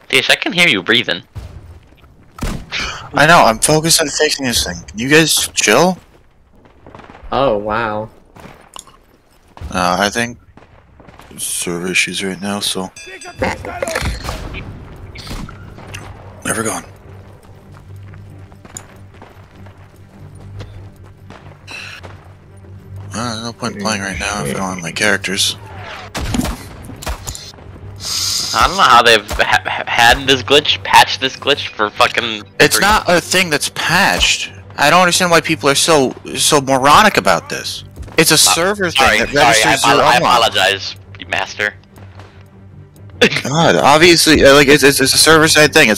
Deeyus, I can hear you breathing. I know, I'm focused on fixing this thing. Can you guys chill? Oh, wow. I think server issues right now, so never gone. No point playing right now if I don't have my characters. I don't know how they've had this glitch, patched this glitch for fucking. It's not a thing that's patched. I don't understand why people are so moronic about this. It's a server thing that registers your I unlock. apologize, master. God, obviously, like it's a server side thing. It's